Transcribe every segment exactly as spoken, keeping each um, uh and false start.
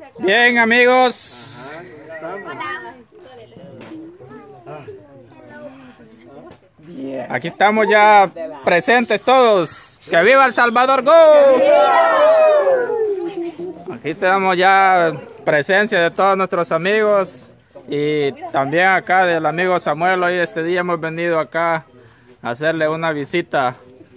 Bien, amigos. Aquí estamos ya presentes todos. ¡Que viva El Salvador! ¡Go! Aquí tenemos ya presencia de todos nuestros amigos y también acá del amigo Samuel. Hoy este día hemos venido acá a hacerle una visita,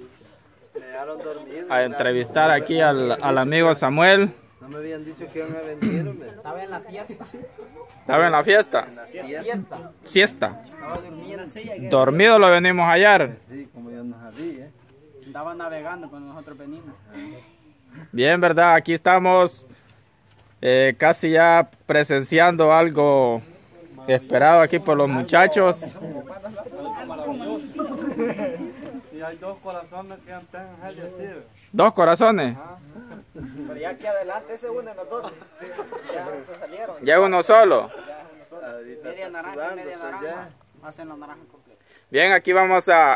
a entrevistar aquí al, al amigo Samuel. No me habían dicho que iban a venir, hombre. Estaba en la fiesta. ¿Estaba en la fiesta? En la siesta. Siesta. Estaba durmiendo. Dormido lo venimos a hallar. Sí, como yo no sabía. Estaba navegando cuando nosotros venimos. Bien, ¿verdad? Aquí estamos eh, casi ya presenciando algo esperado aquí por los muchachos. Y hay dos corazones que están en el ¿Dos corazones? Pero ya aquí adelante se unen los dos. Ya se salieron. ¿Ya uno solo? Media naranja y media naranja. Hacen la naranja completa. Bien, aquí vamos a,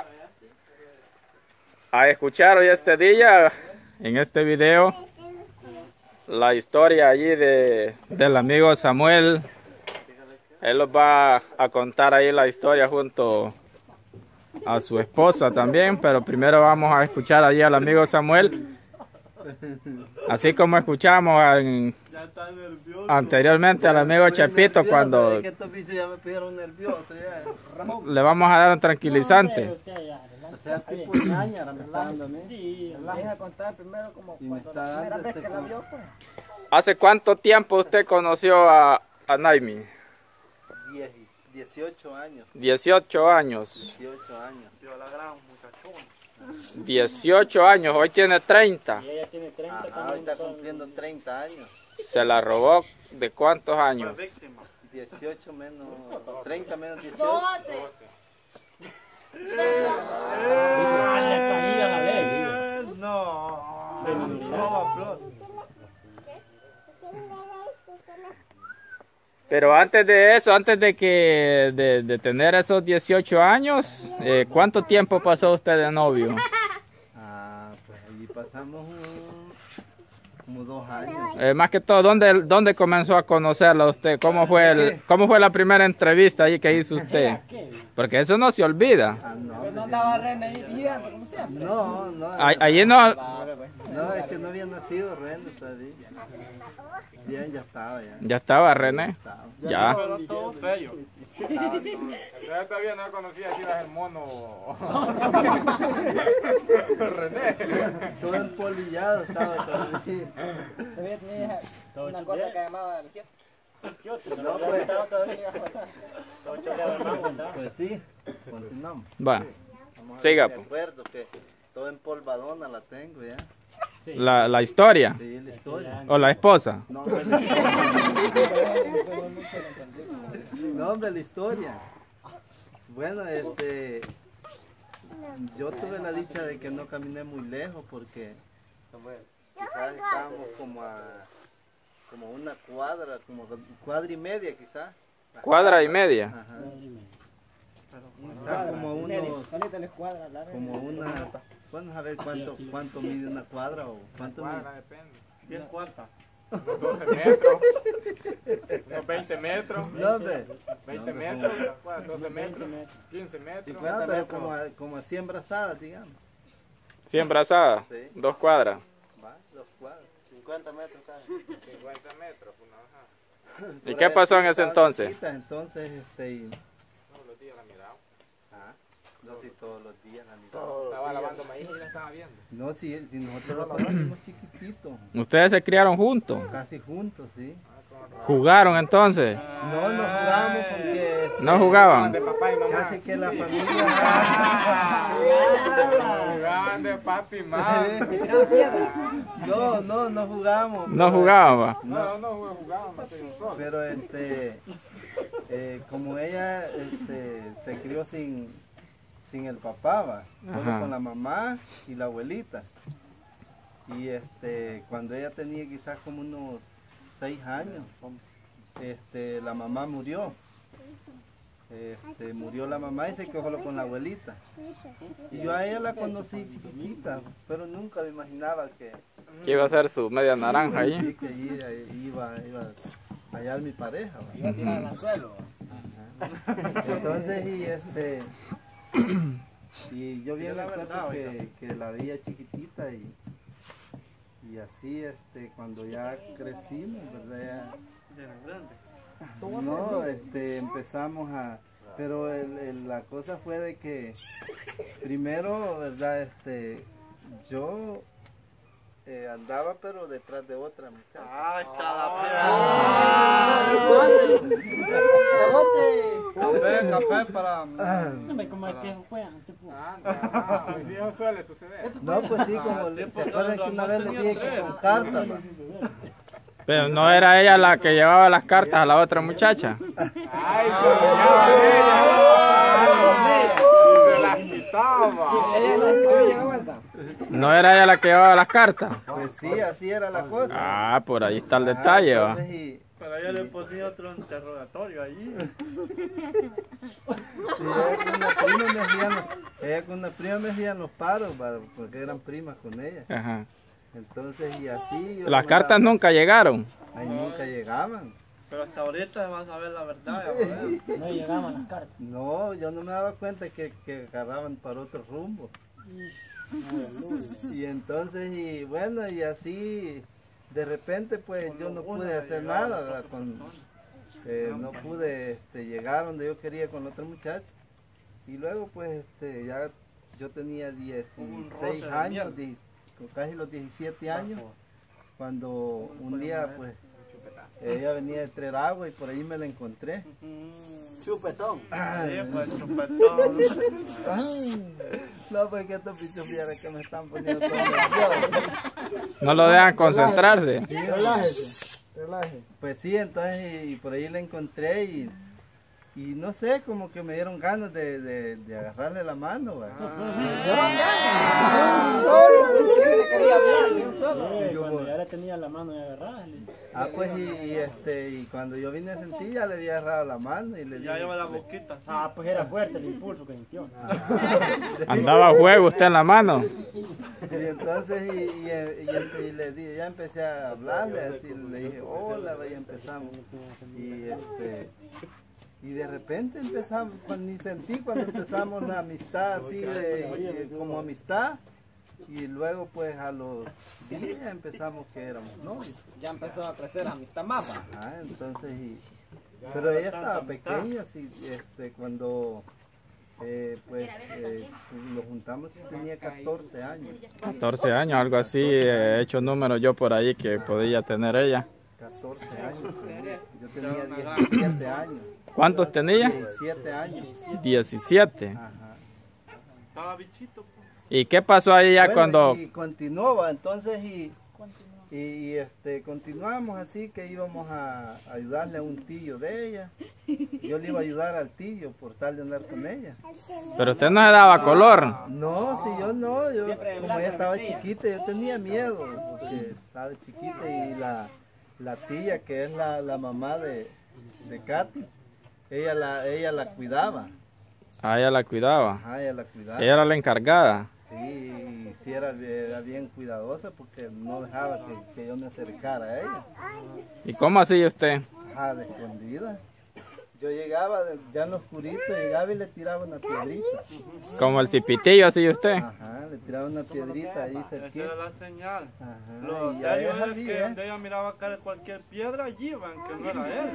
a escuchar hoy este día, en este video, la historia allí de, del amigo Samuel. Él nos va a contar ahí la historia junto a su esposa también, pero primero vamos a escuchar allí al amigo Samuel. Así como escuchamos en, anteriormente al amigo Chepito cuando que estos bichos ya me pidieron nervioso ya. le vamos a dar un tranquilizante. O sea, tipo ñañara me está dando a mí. Sí, deja contar primero como Y me cuando está la dando primera vez este que la como- vio, pues. ¿Hace cuánto tiempo usted conoció a, a Naimi? diez, dieciocho años. dieciocho años. dieciocho años. Yo la gran muchachón. dieciocho años, hoy tiene treinta. Y ella tiene treinta Ajá, también. está son- cumpliendo treinta años. ¿Se la robó de cuántos años? dieciocho menos, treinta menos dieciocho. No. Pero antes de eso, antes de que de, de tener esos dieciocho años, eh, ¿cuánto tiempo pasó usted de novio? Ah, pues allí pasamos un- como dos años. Eh, más que todo, ¿dónde, ¿dónde comenzó a conocerla usted? ¿Cómo fue, el, ¿Cómo fue la primera entrevista ahí que hizo usted? Porque eso no se olvida. Ah, no, No andaba René ahí viendo, como siempre. no, no. Ahí- Allí no... No, es que no había nacido Rendo todavía. Bien, ya estaba ya. Ya estaba René. Estaba. Ya. Pero todo feo. Estaba todo. Yo todavía no conocía si era el mono. René. Todo empolillado estaba todavía. Todavía tenía una cosa que llamaba el quieto. No, pues, Estaba todavía. Todo choreado el mango, ¿no? pues sí, continuamos. Bueno, Vamos a siga, ver, pues. Me acuerdo que todo empolvadona la tengo ya. La, la historia. Sí, la historia. O la esposa. No, hombre, no, hombre, la historia. Bueno, este, yo tuve la dicha de que no caminé muy lejos porque quizás estábamos como a como una cuadra, como cuadra y media quizás. Cuadra y media. Ajá. Quizás como unos, Salite la escuadra, larga. como unas, vamos a ver cuánto, cuánto mide una cuadra o cuánto mide. Cuadra, depende. diez cuartas. Unos doce metros. Unos veinte metros. No, hombre. veinte No, metros. doce metros. quince No, metros. pero como, a- como a cien brazadas, digamos. cien brazadas. Sí. Dos cuadras. Va, dos cuadras. cincuenta metros cada. cincuenta metros. Una, ajá. ¿Y qué pasó en ese entonces? Entonces, este, y- Todos los días la miraba. ah, no, si todos los días la miraba. Estaba lavando maíz y la estaba viendo. No, si, si nosotros la conocimos chiquititos, ¿Ustedes se criaron juntos? casi juntos, sí. ¿Jugaron entonces? No, no jugábamos porque este, ¿No jugaban? De papá y mamá. casi que la familia. Jugaban de papi y mamá. No, no, no jugábamos. ¿No pero- jugaban? No, no jugaban más que yo solo. Pero este, eh, como ella este, se crió sin, sin el papá, va, solo Ajá. con la mamá y la abuelita. Y este, cuando ella tenía quizás como unos seis años, este, la mamá murió. Este, murió la mamá y se quedó solo con la abuelita. Y yo a ella la conocí chiquitita, pero nunca me imaginaba que, Que iba a ser su media naranja Sí, ahí. que ahí, ahí iba, iba a hallar mi pareja. ¿va? Iba a tirar al suelo. Entonces, y este, y yo bien recuerdo que, que la veía chiquitita y, y así, este, cuando ya crecimos, ¿verdad? Ya, no, este, empezamos a, pero el, el- la cosa fue de que primero, ¿verdad? Este, yo eh, andaba pero detrás de otra muchacha. Ah, está Café, café para... Como es que juegan, tipo. Ah, hoy día suele suceder. No, pues sí, como le- se acuerdan que una vez le dije que con cartas, va? Pero no era ella la que llevaba las cartas a la otra muchacha. Ay, se bañaba ella. Se las quitaba. Ella la escribía de vuelta. No era ella la que llevaba las cartas. Pues sí, así era la cosa. Ah, por ahí está el detalle, Ah, va. entonces, y- Pero ella le ponía otro interrogatorio allí. y ella con una prima me hacían los, ella con una prima me hacían los paros, va, porque eran primas con ella. Ajá. Entonces, y así. yo Las le cartas mandaba- nunca llegaron. Ahí nunca llegaban. Pero hasta ahorita vas a ver la verdad. ya vas a ver. No llegaban las cartas. No, yo no me daba cuenta que, que agarraban para otro rumbo. Y entonces, y bueno, y así, de repente, pues yo no pude hacer nada, ¿verdad? Con, eh, no pude este, llegar donde yo quería con la otra muchacha. Y luego, pues, este, ya yo tenía dieciséis años, die- casi los diecisiete años, cuando un día, pues, ella venía de traer agua y por ahí me la encontré. Chupetón. Sí, pues chupetón. No, pues que estos bichos vieran que me están poniendo todo nervioso. No lo dejan concentrarse. Relájese, relájese. Pues sí, entonces y, y por ahí la encontré y, y no sé, como que me dieron ganas de, de, de agarrarle la mano. ¿va? De un solo, ¿qué le quería hablar? De un solo. Eh, yo cuando voy. ya le tenía la mano de agarrarle. Ah, pues y, y, este, y cuando yo vine a sentir ya le había agarrado la mano y le Ya dije, lleva la boquita. así. Ah, pues era fuerte el impulso que sintió. Andaba a juego usted en la mano. Y entonces y, y, y- y le di, ya empecé a hablarle así, le dije hola, y empezamos. Y este y de repente empezamos, cuando, ni sentí cuando empezamos la amistad así de, de- como amistad. Y luego pues a los días empezamos que éramos novios. Ya empezó a crecer la amistad mapa. Ah, entonces y, pero ella estaba pequeña, sí, este, cuando eh, pues eh, nos juntamos y tenía catorce años. catorce años, algo así. He hecho números yo por ahí que podía tener ella. catorce años. tenía. Yo tenía diecisiete años. ¿Cuántos tenía? diecisiete años. diecisiete. Ajá. Estaba bichito. Pues. ¿Y qué pasó ahí ya Bueno, cuando... y continuaba, entonces y, y, y, este continuamos así que íbamos a ayudarle a un tío de ella. Yo le iba a ayudar al tío por tal de andar con ella. Pero usted no se daba color. No, si yo no, yo Siempre en como blanco ella la estaba vestía. chiquita, yo tenía miedo porque estaba chiquita y la, la tía que es la, la mamá de, de Katy, ella la, ella la cuidaba, A ella la cuidaba. ajá, ella la cuidaba. Ella era la encargada. Sí, sí era, era bien cuidadosa porque no dejaba que, que yo me acercara a ella, ¿Y cómo hacía usted? ajá, de escondida. Yo llegaba, de- ya en lo oscurito, llegaba y le tiraba una piedrita, Como el cipitillo hacía usted. ajá, le tiraba una piedrita ahí Esa cerquita. era la señal. Ajá, Lo y ya serio ella es que sabía. donde ella miraba caer cualquier piedra, allí iban, que no era él.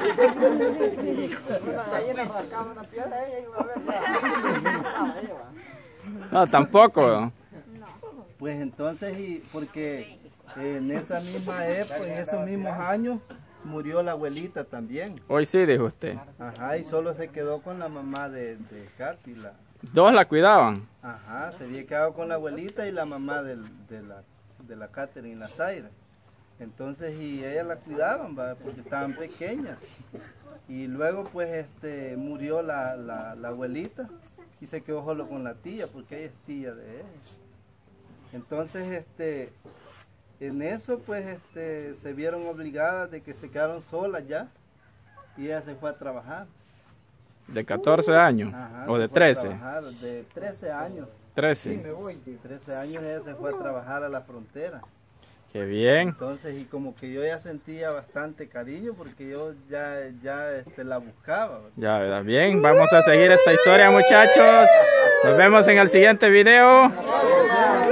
Ahí le arrancaba una piedra ella iba a ver. Pasaba ella, va. No, tampoco. Pues entonces, y porque en esa misma época, en esos mismos años, murió la abuelita también. Hoy sí, dijo usted. Ajá, y solo se quedó con la mamá de, de Katy. La, Dos la cuidaban. ajá, se había quedado con la abuelita y la mamá del- de, la, de la Catherine, la Zaira. Entonces, y ellas la cuidaban, ¿va? Porque estaban pequeñas. Y luego, pues, este, murió la, la, la abuelita y se quedó solo con la tía, porque ella es tía de ella. Entonces, este, en eso, pues, este, se vieron obligadas de que se quedaron solas ya y ella se fue a trabajar. De catorce años. Ajá, O se de fue a trece. trabajar, de trece años. trece. trece años ella se fue a trabajar a la frontera. Qué bien. Entonces, y como que yo ya sentía bastante cariño porque yo ya, ya este, la buscaba. ¿verdad? Ya, ¿verdad? Bien, vamos a seguir esta historia, muchachos. Nos vemos en el siguiente video.